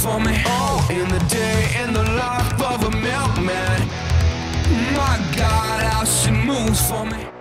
for me. Oh, in the day, in the life of a milkman. My God, how she moves for me.